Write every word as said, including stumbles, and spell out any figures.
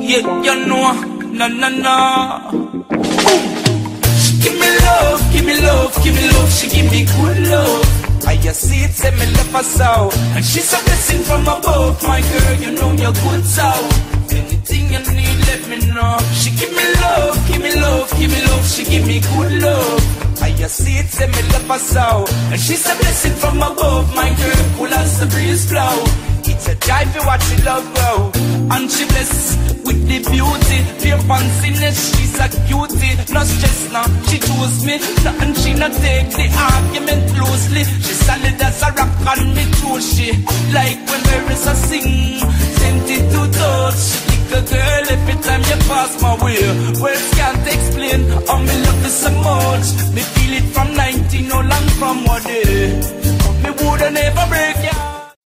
Yeah, you know, na na na. She give me love, give me love, give me love. She give me good love. I just see it, say me love her so. And she's a blessing from above. My girl, you know you're good so. Anything you need, let me know. She give me love, give me love, give me love. She give me good love. I just see it, say me love her so. And she's a blessing from above. My girl, cool as the breeze blow. It's a joy to watch she love grow. And she blessed with the beauty. Pure fanciness, she's a cutie. No stress now, she choose me. Nothing she not take the argument closely. She solid as a rock and me too. She like when there is a sing. Sent it to touch. Little girl, every time you pass my way. Words can't explain how me love you so much. Me feel it from nineteen, no long from one day.